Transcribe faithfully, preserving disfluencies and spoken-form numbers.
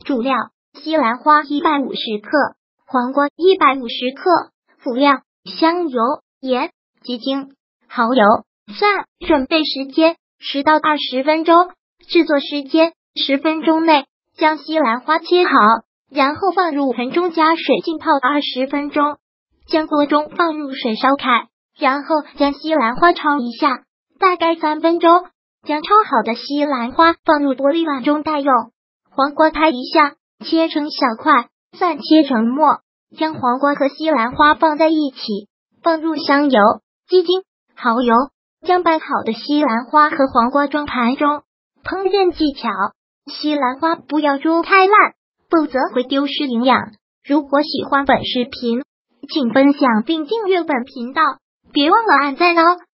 主料：西兰花一百五十克，黄瓜一百五十克。辅料：香油、盐、鸡精、蚝油、蒜。准备时间十到二十分钟，制作时间十分钟内将西兰花切好，然后放入盆中加水浸泡二十分钟，将锅中放入水烧开，然后将西兰花焯一下，大概三分钟，将焯好的西兰花放入玻璃碗中待用。黄瓜拍一下，切成小块，蒜切成末，将黄瓜和西兰花放在一起，放入香油、鸡精、蚝油，将拌好的西兰花和黄瓜装盘中。烹饪技巧：西兰花不要煮太烂，否则会丢失营养。如果喜欢本视频，请分享并订阅本频道，别忘了按赞哦。